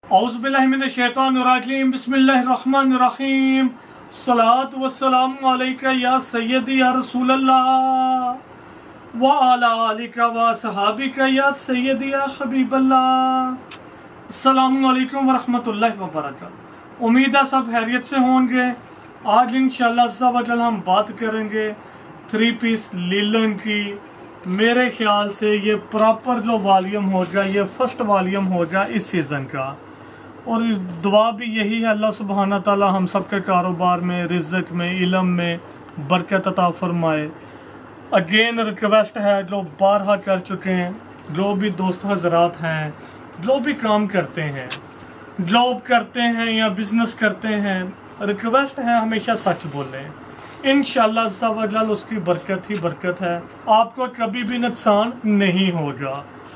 औज़ुबिल्लाहिमिनश्शैतानिर्रजीम बिस्मिल्लाहिर्रहमानिर्रहीम सलातु वस्सलामु अलैका या सय्यदी या रसूलल्लाह व अला आलिका व सहाबिका या सय्यदी या हबीबल्लाह। अस्सलामु अलैकुम व रहमतुल्लाहि व बरकातुहू। उम्मीद है सब खैरियत से होंगे। आज इंशाअल्लाह हम बात करेंगे 3 पीस लीलन की। मेरे ख्याल से ये प्रॉपर जो वॉल्यूम होगा ये फर्स्ट वॉल्यूम होगा इस सीज़न का, और दुआ भी यही है अल्लाह सुब्हाना ताला हम सब के कारोबार में, रिज़्क़ में, इल्म में बरकत अता फरमाए। अगेन रिक्वेस्ट है, जो बारहा कर चुके हैं, जो भी दोस्त हजरात हैं, जो भी काम करते हैं, जॉब करते हैं या बिजनेस करते हैं, रिक्वेस्ट है हमेशा सच बोलें। इंशाअल्लाह उसकी बरकत ही बरकत है, आपको कभी भी नुकसान नहीं होगा।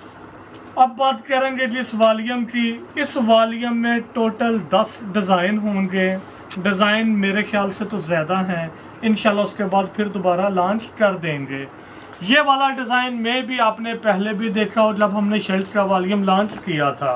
अब बात करेंगे जिस वॉल्यूम की, इस वॉल्यूम में टोटल 10 डिज़ाइन होंगे। डिज़ाइन मेरे ख्याल से तो ज़्यादा हैं, इंशाल्लाह उसके बाद फिर दोबारा लॉन्च कर देंगे। ये वाला डिज़ाइन में भी आपने पहले भी देखा और जब हमने शर्ट का वॉल्यूम लॉन्च किया था।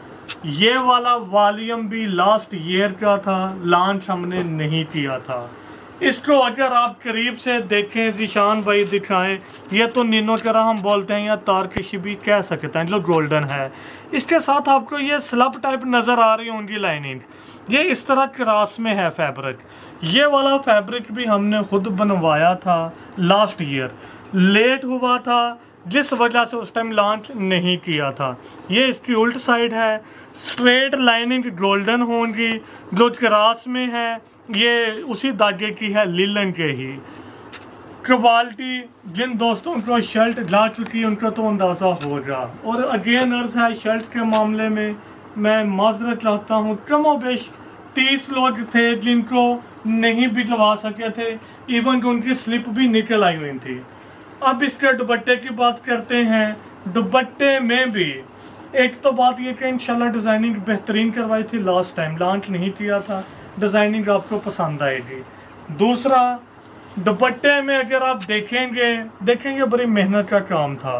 ये वाला वॉल्यूम भी लास्ट ईयर का था, लॉन्च हमने नहीं किया था। इसको अगर आप करीब से देखें, ज़ीशान भाई दिखाएं, ये तो नीनो करा हम बोलते हैं या तारकशी भी कह सकते हैं, जो गोल्डन है। इसके साथ आपको ये स्लब टाइप नज़र आ रही होंगी लाइनिंग, ये इस तरह क्रॉस में है फैब्रिक। ये वाला फैब्रिक भी हमने खुद बनवाया था लास्ट ईयर, लेट हुआ था जिस वजह से उस टाइम लॉन्च नहीं किया था। ये इसकी उल्ट साइड है, स्ट्रेट लाइनिंग गोल्डन होंगी, जो क्रॉस में है ये उसी धागे की है, लिलन के ही। क्वालिटी जिन दोस्तों को शर्ट ला चुकी है उनको तो अंदाज़ा होगा। और अगेन अर्ज है, शर्ट के मामले में मैं माजरत चाहता हूँ, कमोबेश 30 लोग थे जिनको नहीं भी लगा सके थे, इवन कि उनकी स्लिप भी निकल आई हुई थी। अब इसके दुपट्टे की बात करते हैं। दुपट्टे में भी एक तो बात ये कि इंशाल्लाह डिज़ाइनिंग बेहतरीन करवाई थी, लास्ट टाइम लॉन्च नहीं किया था, डिज़ाइनिंग आपको पसंद आएगी। दूसरा, दुपट्टे में अगर आप देखेंगे बड़ी मेहनत का काम था।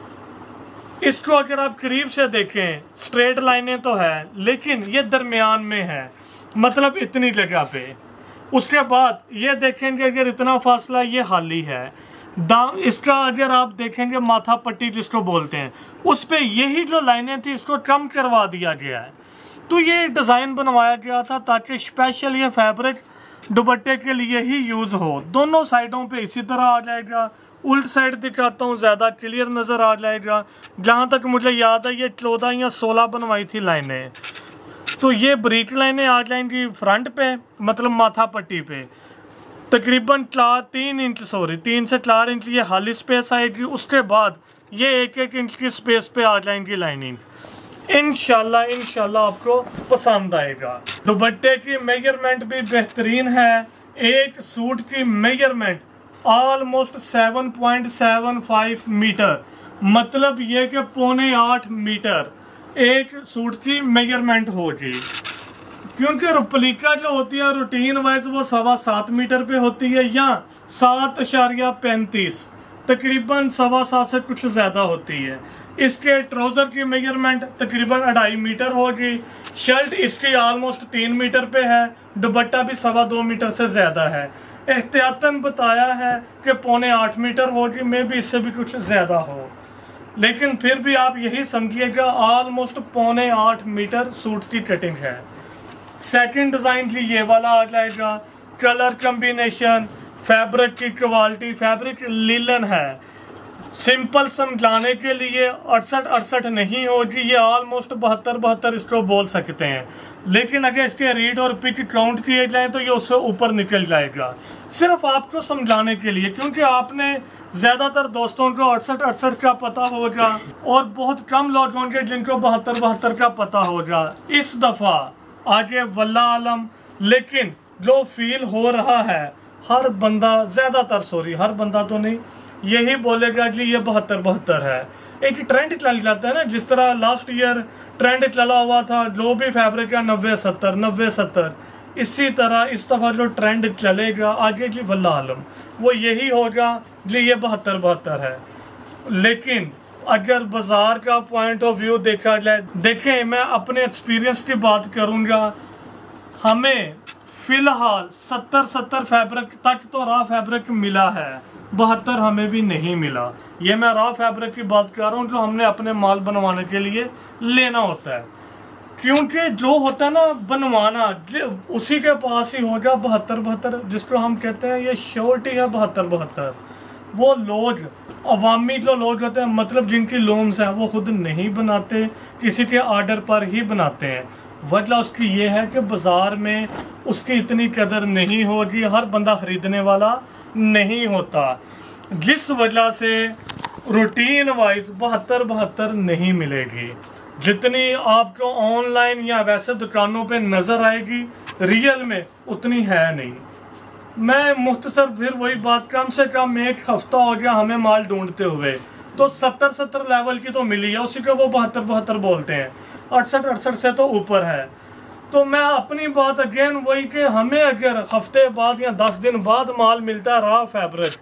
इसको अगर आप करीब से देखें, स्ट्रेट लाइनें तो है लेकिन ये दरमियान में है, मतलब इतनी जगह पे। उसके बाद ये देखेंगे अगर इतना फासला, ये हाली है। इसका अगर आप देखेंगे माथा पट्टी जिसको बोलते हैं, उस पे यही जो लाइनें थी इसको कम करवा दिया गया है। तो ये डिज़ाइन बनवाया गया था ताकि स्पेशल ये फैब्रिक दुपट्टे के लिए ही यूज़ हो। दोनों साइडों पे इसी तरह आ जाएगा। उल्ट साइड दिखाता हूँ, ज़्यादा क्लियर नज़र आ जाएगा। जहाँ तक मुझे याद है ये 14 या 16 बनवाई थी लाइनें, तो ये ब्रिक लाइनें आ जाएंगी फ्रंट पे, मतलब माथा पट्टी पे। तकरीबन 3 से 4 इंच ये खाली स्पेस आएगी। उसके बाद ये 1-1 इंच की स्पेस पे आ जाएंगी लाइनिंग। इंशाल्लाह आपको पसंद आएगा। दुपट्टे की मेजरमेंट भी बेहतरीन है। एक सूट की मेजरमेंट ऑलमोस्ट 7.75 मीटर, मतलब ये कि 7.25 मीटर एक सूट की मेजरमेंट होगी। क्योंकि रुपलिका जो होती है रूटीन वाइज वो 7.25 मीटर पे होती है, या 7.35, तकरीबन 7.25 से कुछ ज़्यादा होती है। इसके ट्राउज़र की मेजरमेंट तकरीबन 2.5 मीटर होगी। शर्ट इसकी ऑलमोस्ट 3 मीटर पे है, दुपट्टा भी 2.25 मीटर से ज़्यादा है। एहतियातन बताया है कि 7.25 मीटर होगी, मे भी इससे भी कुछ ज़्यादा हो, लेकिन फिर भी आप यही समझिएगा ऑलमोस्ट 7.25 मीटर सूट की कटिंग है। सेकंड डिज़ाइन की ये वाला आ जाएगा। कलर कम्बिनेशन, फैब्रिक की क्वालिटी, फैब्रिक लिलन है। सिंपल समझाने के लिए 68 नहीं होगी, ये ऑलमोस्ट 72 इसको बोल सकते हैं, लेकिन अगर इसके रीड और पिक काउंट किए जाए तो ये उससे ऊपर निकल जाएगा। सिर्फ आपको समझाने के लिए, क्योंकि आपने ज़्यादातर दोस्तों को 68 का पता होगा और बहुत कम लोग होंगे जिनको 72 का पता होगा। इस दफ़ा आगे वल्लाह आलम, लेकिन जो फील हो रहा है हर बंदा, हर बंदा तो नहीं, यही बोलेगा कि ये 72 है। एक ट्रेंड चल जाता है ना, जिस तरह लास्ट ईयर ट्रेंड चला हुआ था, जो भी फैब्रिक है 90-70, इसी तरह इस दफ़ा जो ट्रेंड चलेगा आगे जी वल्लाह आलम वो यही होगा कि ये 72 है। लेकिन अगर बाजार का पॉइंट ऑफ व्यू देखा जाए, देखें मैं अपने एक्सपीरियंस की बात करूंगा, हमें फिलहाल 70 फैब्रिक तक तो रॉ फैब्रिक मिला है, 72 हमें भी नहीं मिला। ये मैं रॉ फैब्रिक की बात कर रहा हूँ जो हमने अपने माल बनवाने के लिए लेना होता है, क्योंकि जो होता है ना बनवाना, उसी के पास ही होगा 72, जिसको हम कहते हैं ये श्योरिटी है 72। वो लोग अवामी जो लोग होते हैं, मतलब जिनकी लूम्स हैं, वो खुद नहीं बनाते, किसी के ऑर्डर पर ही बनाते हैं। वजह उसकी ये है कि बाजार में उसकी इतनी कदर नहीं होगी, हर बंदा खरीदने वाला नहीं होता, जिस वजह से रूटीन वाइज 72 नहीं मिलेगी। जितनी आपको ऑनलाइन या वैसे दुकानों पे नजर आएगी, रियल में उतनी है नहीं। मैं मुख्तसर फिर वही बात, कम से कम 1 हफ्ता हो गया हमें माल ढूंढते हुए, तो 70 लेवल की तो मिली है, उसी को वो 72 बोलते हैं, 68 से तो ऊपर है। तो मैं अपनी बात अगेन वही कि हमें अगर हफ्ते बाद या 10 दिन बाद माल मिलता है रॉ फैब्रिक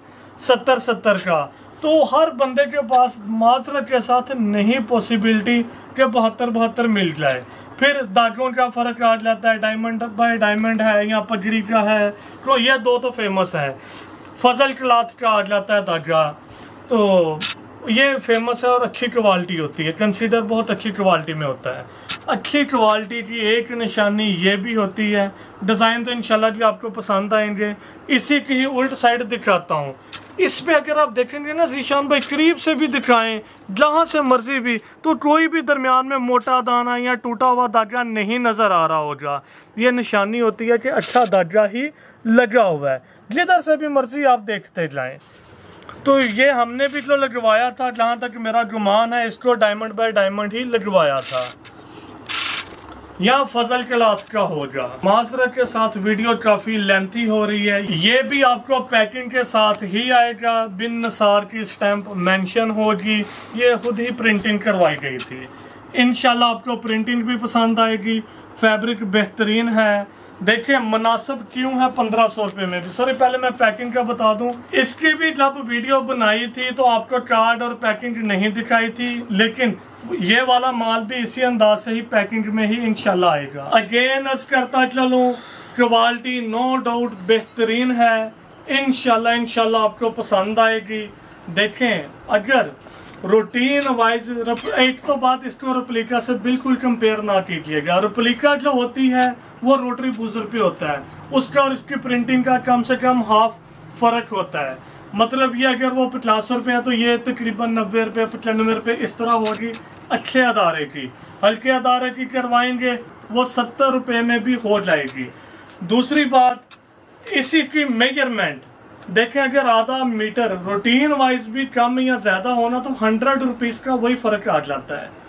70 का, तो हर बंदे के पास माजरत के साथ नहीं पॉसिबिलिटी कि 72 मिल जाए। फिर धागों का फर्क आ जाता है, डायमंड बाय डायमंड है या पगड़ी का है, तो ये 2 तो फेमस है। फजल क्लॉथ का आ जाता है धागा, तो ये फेमस है और अच्छी क्वालिटी होती है, कंसीडर बहुत अच्छी क्वालिटी में होता है। अच्छी क्वालिटी की एक निशानी ये भी होती है, डिज़ाइन तो इंशाल्लाह जी आपको पसंद आएंगे। इसी की ही उल्ट साइड दिखाता हूँ, इस पे अगर आप देखेंगे ना ज़ीशान भाई, करीब से भी दिखाएं, जहाँ से मर्जी भी, तो कोई भी दरमियान में मोटा दाना या टूटा हुआ धागा नहीं नज़र आ रहा होगा। ये निशानी होती है कि अच्छा धागा ही लगा हुआ है, जिधर से भी मर्जी आप देखते जाएं। तो ये हमने भी जो लगवाया था, जहाँ तक मेरा गुमान है, इसको डायमंड बाय डायमंड ही लगवाया था, या फजल क्लॉथ का होगा। माजरत के साथ वीडियो काफी लेंथी हो रही है। ये भी आपको पैकिंग के साथ ही आएगा, बिन नसार की स्टैंप मेंशन होगी, ये खुद ही प्रिंटिंग करवाई गई थी। इंशाल्लाह आपको प्रिंटिंग भी पसंद आएगी, फैब्रिक बेहतरीन है। देखिए मुनासिब क्यों है 1500 रुपये में भी। सॉरी, पहले मैं पैकिंग का बता दूं, इसकी भी जब वीडियो बनाई थी तो आपको कार्ड और पैकिंग नहीं दिखाई थी, लेकिन ये वाला माल भी इसी अंदाज से ही पैकिंग में ही इंशाल्लाह आएगा। अगेन अर्ज करता चलूं, क्वालिटी नो डाउट बेहतरीन है, इंशाल्लाह आपको पसंद आएगी। देखें, अगर रूटीन वाइज एक तो बात, इसको रेप्लिका से बिल्कुल कंपेयर ना कीजिएगा। रेप्लिका जो होती है वो रोटरी बूजर पे होता है, उसका और इसकी प्रिंटिंग का कम से कम हाफ फर्क होता है। मतलब ये अगर वो 50 रुपये है तो ये तकरीबन 90 रुपये 95 रुपये इस तरह होगी अच्छे अदारे की। हल्के अदारे की करवाएंगे वो 70 रुपये में भी हो जाएगी। दूसरी बात, इसी की मेजरमेंट देखें, अगर आधा मीटर रूटीन वाइज भी कम या ज्यादा होना तो 100 रुपीज का वही फर्क आ जाता है।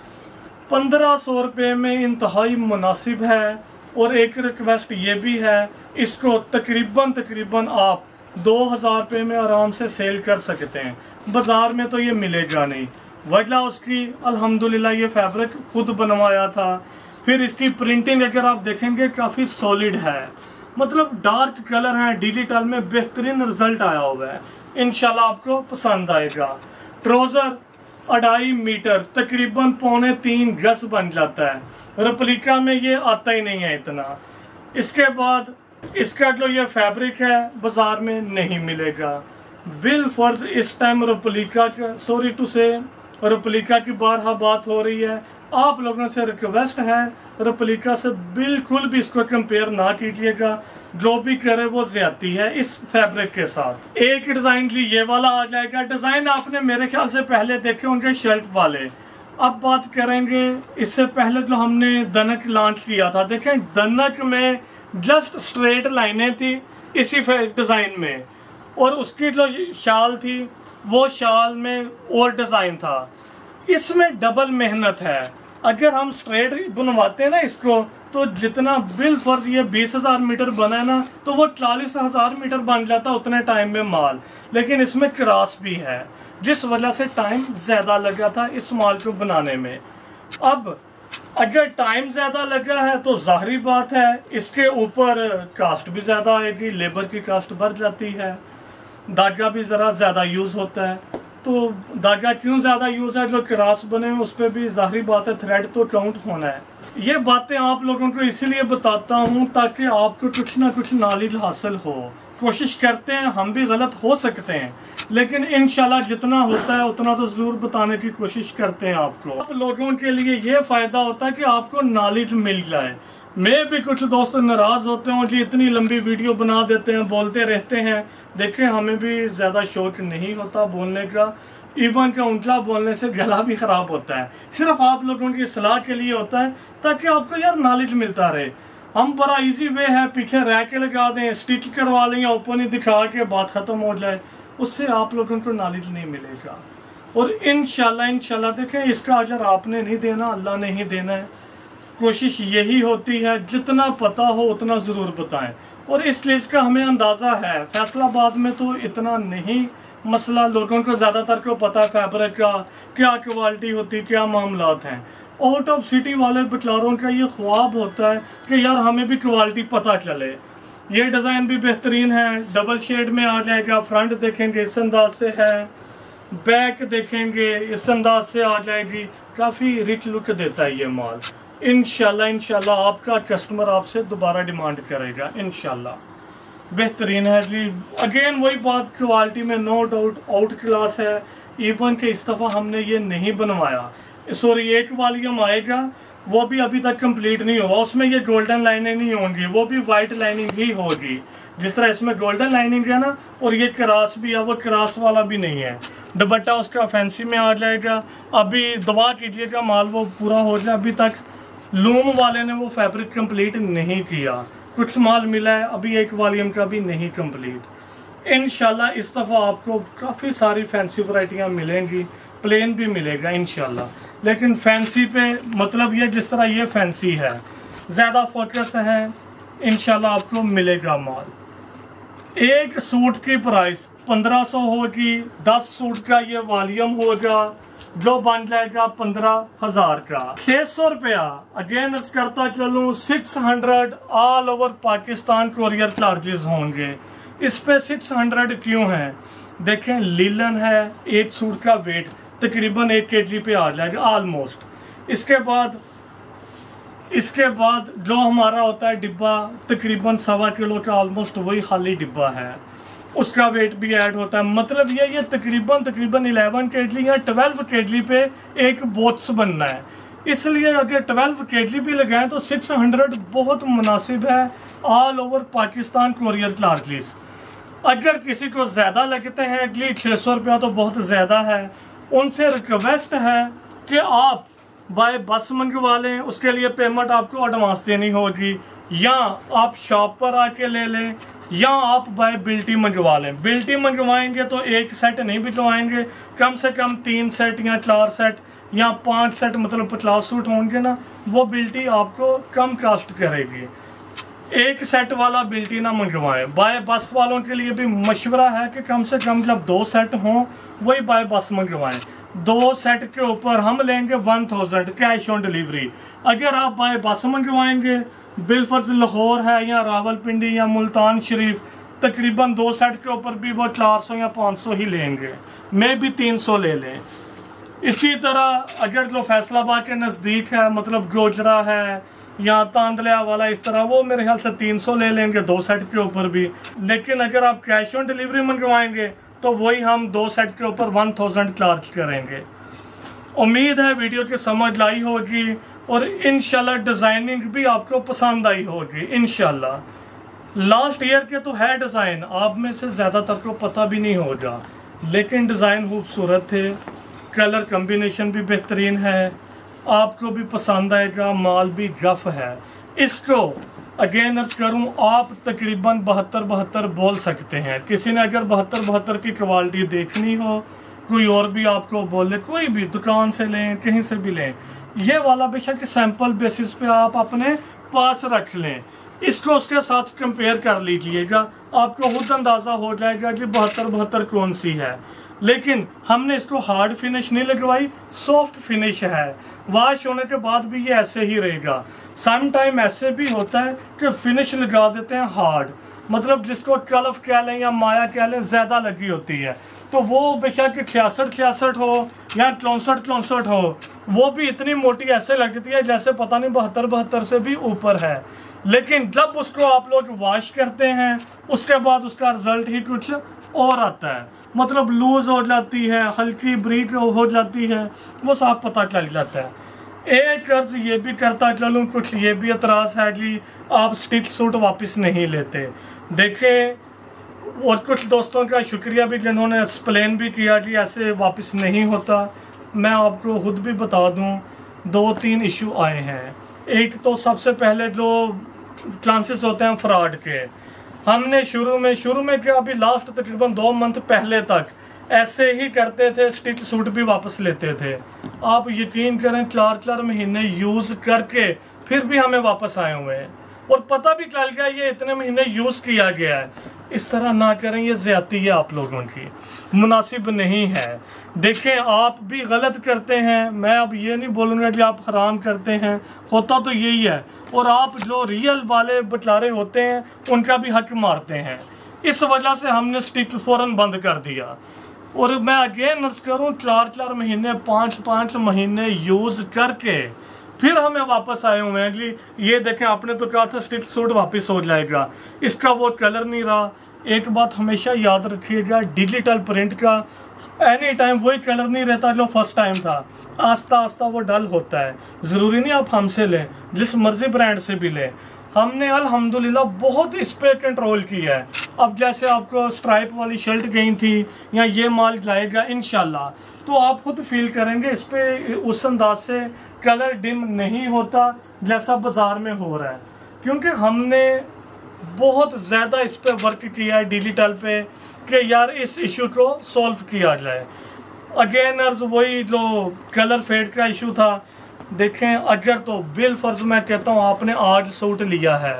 1500 रुपये में इंतहाई मुनासिब है। और एक रिक्वेस्ट ये भी है, इसको तकरीबन आप 2000 रुपये में आराम से सेल कर सकते हैं, बाजार में तो ये मिलेगा नहीं। वजह उसकी, अल्हम्दुलिल्लाह ये फैब्रिक खुद बनवाया था। फिर इसकी प्रिंटिंग अगर आप देखेंगे काफ़ी सॉलिड है, मतलब डार्क कलर है, डिजिटल में बेहतरीन रिजल्ट आया हुआ है, इंशाल्लाह आपको पसंद आएगा। ट्राउजर 2.5 मीटर तकरीबन 2.25 गज बन जाता है, रेप्लिका में ये आता ही नहीं है इतना। इसके बाद इसका जो ये फैब्रिक है बाजार में नहीं मिलेगा। बिल फर्ज इस टाइम रेप्लिका का, सॉरी टू से रेप्लिका की बारहा बात हो रही है, आप लोगों से रिक्वेस्ट है रेप्लिका से बिल्कुल भी इसको कंपेयर ना कीजिएगा, जो भी करे वो ज्यादती है इस फैब्रिक के साथ। एक डिजाइन जी ये वाला आ जाएगा, डिजाइन आपने मेरे ख्याल से पहले देखे होंगे शर्ट वाले। अब बात करेंगे इससे पहले जो हमने दनक लॉन्च किया था, देखें दनक में जस्ट स्ट्रेट लाइनें थी इसी डिजाइन में, और उसकी जो शाल थी वो शाल में और डिजाइन था। इसमें डबल मेहनत है। अगर हम स्ट्रेट बनवाते हैं ना इसको, तो जितना बिल फर्ज ये 20,000 मीटर बना है ना, तो वो 40,000 मीटर बन जाता उतने टाइम में माल। लेकिन इसमें क्रॉस भी है, जिस वजह से टाइम ज्यादा लगा था इस माल को बनाने में। अब अगर टाइम ज्यादा लगा है तो जाहिर बात है इसके ऊपर कास्ट भी ज्यादा आएगी, लेबर की कास्ट बढ़ जाती है, धागा भी जरा ज्यादा यूज होता है। तो धागा क्यों ज़्यादा यूज़ है, जो क्रास बने हैं उस पर भी ज़ाहिर बात है थ्रेड तो काउंट होना है। ये बातें आप लोगों को इसलिए बताता हूँ ताकि आपको कुछ ना कुछ नॉलेज हासिल हो। कोशिश करते हैं, हम भी गलत हो सकते हैं, लेकिन इंशाल्लाह जितना होता है उतना तो ज़रूर बताने की कोशिश करते हैं आपको। आप लोगों के लिए ये फ़ायदा होता है कि आपको नॉलेज मिल जाए। मैं भी कुछ दोस्त नाराज़ होते हैं कि इतनी लंबी वीडियो बना देते हैं, बोलते रहते हैं। देखें, हमें भी ज़्यादा शौक नहीं होता बोलने का, इवन का उनका बोलने से गला भी ख़राब होता है। सिर्फ आप लोगों की सलाह के लिए होता है ताकि आपको यार नॉलेज मिलता रहे। हम बड़ा इजी वे है, पीछे रैके लगा दें, स्टिच करवा लें या ओपन ही दिखा के बात ख़त्म हो जाए, उससे आप लोगों को नॉलेज नहीं मिलेगा। और इंशाल्लाह देखें, इसका अजर आपने नहीं देना, अल्लाह ने ही देना है। कोशिश यही होती है जितना पता हो उतना ज़रूर बताएं। और इस चीज़ का हमें अंदाज़ा है, फैसलाबाद में तो इतना नहीं मसला, लोगों को ज़्यादातर को पता फैब्रिक का क्या क्वालिटी होती, क्या मामलात हैं। आउट ऑफ सिटी वाले बेचारों का ये ख्वाब होता है कि यार हमें भी क्वालिटी पता चले। ये डिज़ाइन भी बेहतरीन है, डबल शेड में आ जाएगा। फ्रंट देखेंगे इस अंदाज से है, बैक देखेंगे इस अंदाज से आ जाएगी। काफ़ी रिच लुक देता है ये माल। इंशाल्लाह आपका कस्टमर आपसे दोबारा डिमांड करेगा। इंशाल्लाह बेहतरीन है जी। अगेन वही बात, क्वालिटी में नो डाउट आउट क्लास है। इवन के इस दफ़ा हमने ये नहीं बनवाया, सॉरी एक वॉल्यूम आएगा, वो भी अभी तक कंप्लीट नहीं हुआ। उसमें ये गोल्डन लाइनें नहीं होंगी, वो भी वाइट लाइनिंग ही होगी। जिस तरह इसमें गोल्डन लाइनिंग है ना, और ये क्रास भी है, वो क्रास वाला भी नहीं है। दुपट्टा उसका फैंसी में आ जाएगा। अभी दुआ कीजिएगा माल वो पूरा हो जाए। अभी तक लूम वाले ने वो फैब्रिक कंप्लीट नहीं किया, कुछ माल मिला है, अभी एक वॉल्यूम का भी नहीं कंप्लीट। इंशाल्लाह इस दफ़ा आपको काफ़ी सारी फैंसी वैरायटियाँ मिलेंगी, प्लेन भी मिलेगा इंशाल्लाह। लेकिन फैंसी पे मतलब ये जिस तरह ये फैंसी है, ज़्यादा फोकस है, इंशाल्लाह आपको मिलेगा माल। एक सूट की प्राइस 1500 होगी, 10 सूट का ये वॉल्यूम होगा, जो बन जाएगा 15,000 का। 600 रुपया अगेन करता चलूँ, 600 all over Pakistan courier charges होंगे। इस पे 600 क्यों है? देखें, लीलन है, एक सूट का वेट तकरीबन 1 kg पे आ जाएगा ऑलमोस्ट। इसके बाद जो हमारा होता है डिब्बा, तकरीबन 1.25 किलो का ऑलमोस्ट वही खाली डिब्बा है, उसका वेट भी ऐड होता है। मतलब ये तकरीबन 11 kg या 12 kg पे एक बॉक्स बनना है। इसलिए अगर 12 kg भी लगाएं तो 600 बहुत मुनासिब है all over Pakistan courier charges. अगर किसी को ज़्यादा लगते हैं एटलीस्ट 600 रुपया तो बहुत ज़्यादा है, उनसे रिक्वेस्ट है कि आप बाय बस मंगवा लें। उसके लिए पेमेंट आपको एडवांस देनी होगी, या आप शॉप पर आके ले लें, या आप बाय बिल्टी मंगवा लें। बिल्टी मंगवाएंगे तो एक सेट नहीं भिजवाएंगे, कम से कम 3 सेट या 4 सेट या 5 सेट, मतलब 50 सूट होंगे ना, वो बिल्टी आपको कम कास्ट करेगी। एक सेट वाला बिल्टी ना मंगवाएं। बाय बस वालों के लिए भी मशवरा है कि कम से कम जब 2 सेट हों वही बाय बस मंगवाएं। 2 सेट के ऊपर हम लेंगे 1000 कैश ऑन डिलीवरी। अगर आप बाय बस मंगवाएंगे, बिलफर्ज लाहौर है या रावलपिंडी या मुल्तान शरीफ, तकरीबन 2 सेट के ऊपर भी वो 400 या 500 ही लेंगे, मैं भी 300 ले लें। इसी तरह अगर जो फैसलाबाद के नज़दीक है, मतलब गोजरा है या तांदलिया वाला, इस तरह वो मेरे ख्याल से 300 ले लेंगे 2 सेट के ऊपर भी। लेकिन अगर आप कैश ऑन डिलीवरी मंगवाएंगे तो वही हम 2 सेट के ऊपर 1000 चार्ज करेंगे। उम्मीद है वीडियो की समझ लाई होगी और इंशाल्लाह डिज़ाइनिंग भी आपको पसंद आई होगी इंशाल्लाह। लास्ट ईयर के तो है डिज़ाइन, आप में से ज़्यादातर को पता भी नहीं होगा, लेकिन डिज़ाइन खूबसूरत थे, कलर कम्बिनेशन भी बेहतरीन है, आपको भी पसंद आएगा, माल भी गफ है। इसको अगेन अर्ज करूँ, आप तकरीबन 72 बोल सकते हैं। किसी ने अगर 72 की क्वालिटी देखनी हो, कोई और भी आपको बोले, कोई भी दुकान से लें, कहीं से भी लें, ये वाला बेशक सैंपल बेसिस पे आप अपने पास रख लें, इसको उसके साथ कंपेयर कर लीजिएगा, आपको खुद अंदाज़ा हो जाएगा कि 72 कौन सी है। लेकिन हमने इसको हार्ड फिनिश नहीं लगवाई, सॉफ्ट फिनिश है। वॉश होने के बाद भी ये ऐसे ही रहेगा। सम टाइम ऐसे भी होता है कि फिनिश लगा देते हैं हार्ड, मतलब जिसको कलफ कह लें या माया कह लें, ज़्यादा लगी होती है, तो वो बेशक 66 हो या 64 हो, वो भी इतनी मोटी ऐसे लगती है जैसे पता नहीं 72 से भी ऊपर है। लेकिन जब उसको आप लोग वॉश करते हैं उसके बाद उसका रिजल्ट ही कुछ और आता है, मतलब लूज हो जाती है, हल्की ब्रीक हो जाती है, वो साफ पता चल जाता है। एक अर्ज ये भी करता चलूँ, कुछ ये भी एतराज़ है जी आप स्टिच सूट वापस नहीं लेते। देखें, और कुछ दोस्तों का शुक्रिया भी जिन्होंने एक्सप्लेन भी किया कि ऐसे वापस नहीं होता। मैं आपको खुद भी बता दूं, 2-3 इशू आए हैं। एक तो सबसे पहले जो चांसेस होते हैं फ्रॉड के, हमने शुरू में क्या, अभी लास्ट तकरीबन 2 मंथ पहले तक ऐसे ही करते थे, स्टिच सूट भी वापस लेते थे। आप यकीन करें 4-4 महीने यूज़ करके फिर भी हमें वापस आए हुए हैं, और पता भी चल गया ये इतने महीने यूज़ किया गया है। इस तरह ना करें, ये ज़्यादती है आप लोगों की, मुनासिब नहीं है। देखें, आप भी गलत करते हैं, मैं अब ये नहीं बोलूँगा कि आप हराम करते हैं, होता तो यही है, और आप जो रियल वाले बेचारे होते हैं उनका भी हक मारते हैं। इस वजह से हमने स्टिच फ़ौरन बंद कर दिया। और मैं अगेन अर्ज करूँ, 4-4 महीने 5-5 महीने यूज़ करके फिर हमें वापस आए हुए हैं जी। ये देखें, आपने तो कहा था स्टिच सूट वापस हो जाएगा, इसका वो कलर नहीं रहा। एक बात हमेशा याद रखिएगा, डिजिटल प्रिंट का एनी टाइम वही कलर नहीं रहता जो फर्स्ट टाइम था, आस्ता आस्ता वो डल होता है। ज़रूरी नहीं आप हमसे लें, जिस मर्जी ब्रांड से भी लें। हमने अल्हम्दुलिल्लाह बहुत इस पे कंट्रोल किया है। अब जैसे आपको स्ट्राइप वाली शर्ट गई थी या ये माल जाएगा इंशाल्लाह, तो आप खुद फील करेंगे इस पे उस अंदाज से कलर डिम नहीं होता जैसा बाजार में हो रहा है, क्योंकि हमने बहुत ज़्यादा इस पे वर्क किया है डिजिटल पे कि यार इस इशू को सॉल्व किया जाए। अगेनर्स वही जो कलर फेड का इशू था। देखें, अगर तो बिल फर्ज मैं कहता हूँ आपने आज सूट लिया है,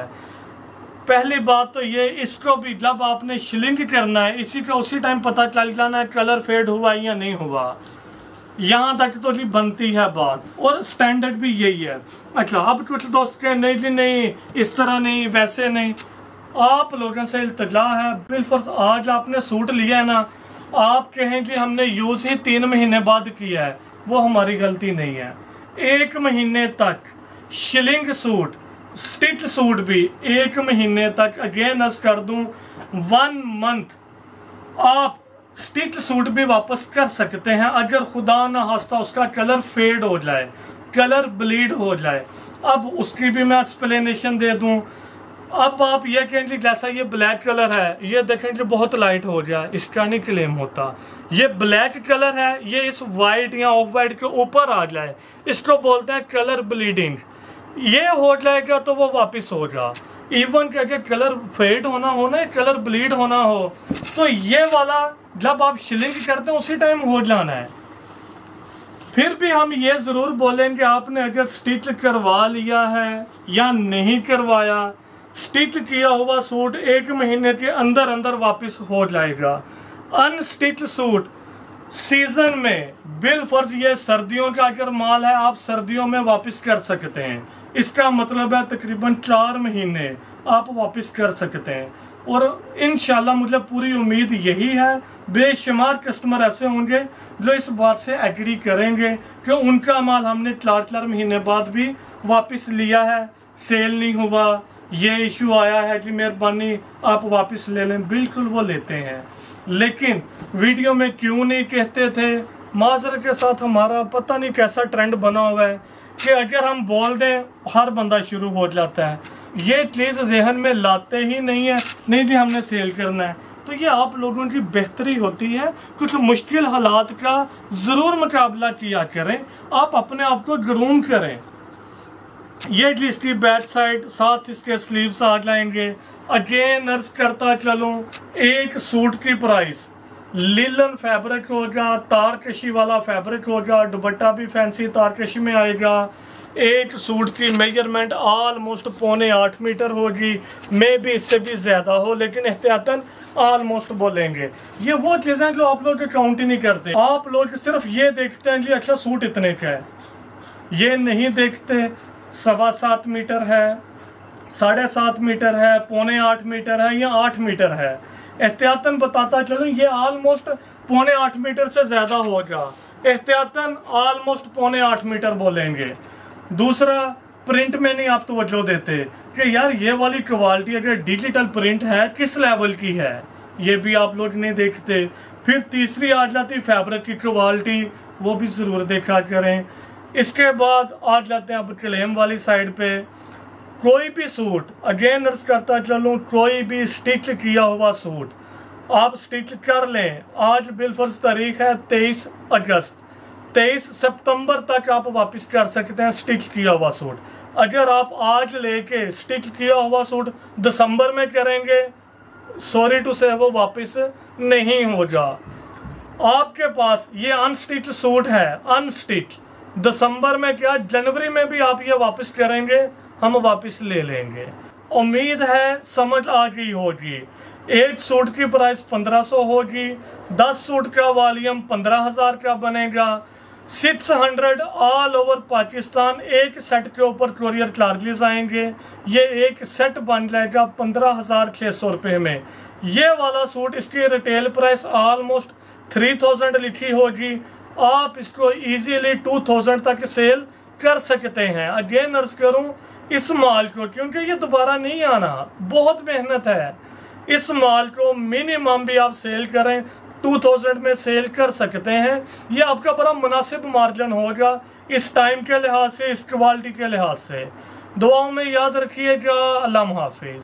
पहली बात तो ये, इसको भी जब आपने शिलिंग करना है इसी का उसी टाइम पता चल जाना है कलर फेड हुआ या नहीं हुआ। यहाँ तक तो जी बनती है बात, और स्टैंडर्ड भी यही है। अच्छा, अब कुछ दोस्त कहें नहीं जी नहीं, इस तरह नहीं, वैसे नहीं। आप लोगों से इल्तिजा है, बिलफर्ज आज आपने सूट लिया है ना, आप कहें कि हमने यूज़ ही 3 महीने बाद किया है, वो हमारी गलती नहीं है। 1 महीने तक शिलिंग सूट, स्टिच सूट भी 1 महीने तक, अगेन अस कर दूं 1 मंथ आप स्टिच सूट भी वापस कर सकते हैं अगर खुदा न खास्ता उसका कलर फेड हो जाए, कलर ब्लीड हो जाए। अब उसकी भी मैं एक्सप्लेनेशन दे दूं। अब आप ये कहेंगे जैसा ये ब्लैक कलर है, ये देखेंगे बहुत लाइट हो गया, इसका नहीं क्लेम होता। ये ब्लैक कलर है, ये इस वाइट या ऑफ वाइट के ऊपर आ जाए, इसको बोलते हैं कलर ब्लीडिंग। ये हो जाएगा तो वो वापस होगा। इवन कि अगर कलर फेड होना हो ना, कलर ब्लीड होना हो, तो ये वाला जब आप शिलिंग करते हैं उसी टाइम हो जाना है। फिर भी हम ये ज़रूर बोलेंगे आपने अगर स्टिच करवा लिया है या नहीं करवाया, स्टिच किया हुआ सूट 1 महीने के अंदर अंदर वापस हो जाएगा। अनस्टिच सूट सीजन में बिल फर्ज ये सर्दियों का अगर माल है आप सर्दियों में वापस कर सकते हैं। इसका मतलब है तकरीबन 4 महीने आप वापस कर सकते हैं। और इंशाल्लाह मुझे पूरी उम्मीद यही है, बेशुमार कस्टमर ऐसे होंगे जो इस बात से एग्री करेंगे कि उनका माल हमने 4 महीने बाद भी वापस लिया है, सेल नहीं हुआ, ये इशू आया है कि मेहरबानी आप वापस ले लें, बिल्कुल वो लेते हैं। लेकिन वीडियो में क्यों नहीं कहते थे, माजरत के साथ हमारा पता नहीं कैसा ट्रेंड बना हुआ है कि अगर हम बोल दें हर बंदा शुरू हो जाता है। ये चीज़ जहन में लाते ही नहीं है, नहीं जी हमने सेल करना है। तो ये आप लोगों की बेहतरी होती है, कुछ मुश्किल हालात का ज़रूर मुकाबला किया करें, आप अपने आप को ग्रूम करें। ये इसकी बैक साइड, साथ इसके स्लीव्स आ जाएंगे। अगेन अर्ज करता चलूँ, एक सूट की प्राइस लिलन फैब्रिक होगा, तारकशी वाला फैब्रिक होगा, दुपट्टा भी फैंसी तारकशी में आएगा। एक सूट की मेजरमेंट ऑलमोस्ट 7.25 मीटर होगी, मे भी इससे भी ज़्यादा हो, लेकिन एहतियातन ऑलमोस्ट बोलेंगे। ये वो चीज़ें जो आप लोग काउंट ही नहीं करते। आप लोग सिर्फ ये देखते हैं जी अच्छा सूट इतने का है, ये नहीं देखते 7.25 मीटर है, 7.5 मीटर है, 7.25 मीटर है या 8 मीटर है। एहतियातन बताता चलूँ ये ऑलमोस्ट 8.25 मीटर से ज़्यादा होगा, एहतियातन ऑलमोस्ट 8.25 मीटर बोलेंगे। दूसरा, प्रिंट में नहीं आप तवज्जो देते कि यार ये वाली क्वालिटी अगर डिजिटल प्रिंट है किस लेवल की है, ये भी आप लोग नहीं देखते। फिर तीसरी आ जाती फैब्रिक की क्वालिटी, वो भी ज़रूर देखा करें। इसके बाद आ जाते हैं अब क्लेम वाली साइड पे। कोई भी सूट, अगेन अर्ज करता चलूँ, कोई भी स्टिच किया हुआ सूट आप स्टिच कर लें। आज बिलफर्ज तारीख है 23 अगस्त, 23 सितंबर तक आप वापस कर सकते हैं स्टिच किया हुआ सूट। अगर आप आज लेके स्टिच किया हुआ सूट दिसंबर में करेंगे, सॉरी टू से, वो वापस नहीं होगा। आपके पास ये अनस्टिच सूट है, अनस्टिच, दिसंबर में क्या जनवरी में भी आप ये वापस करेंगे, हम वापस ले लेंगे। उम्मीद है समझ आ गई होगी। एक सूट की प्राइस 1500 होगी, 10 सूट का वॉल्यूम 15,000 का बनेगा, 600 ऑल ओवर पाकिस्तान। एक सेट के ऊपर कोरियर चार्जेस आएंगे, ये एक सेट बन जाएगा 15,600 रुपये में। ये वाला सूट इसकी रिटेल प्राइस ऑलमोस्ट 3000 लिखी होगी, आप इसको इजीली 2000 तक सेल कर सकते हैं। अगेन अर्ज करूं, इस माल को, क्योंकि ये दोबारा नहीं आना, बहुत मेहनत है, इस माल को मिनिमम भी आप सेल करें 2000 में सेल कर सकते हैं। ये आपका बड़ा मुनासिब मार्जिन होगा इस टाइम के लिहाज से, इस क्वालिटी के लिहाज से। दुआओं में याद रखिएगा। अल्लाह हाफिज।